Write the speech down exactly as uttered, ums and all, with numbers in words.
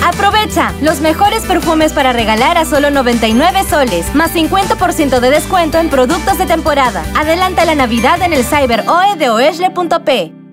¡Aprovecha! Los mejores perfumes para regalar a solo noventa y nueve soles, más cincuenta por ciento de descuento en productos de temporada. Adelanta la Navidad en el Cyber O E de oesle punto pe.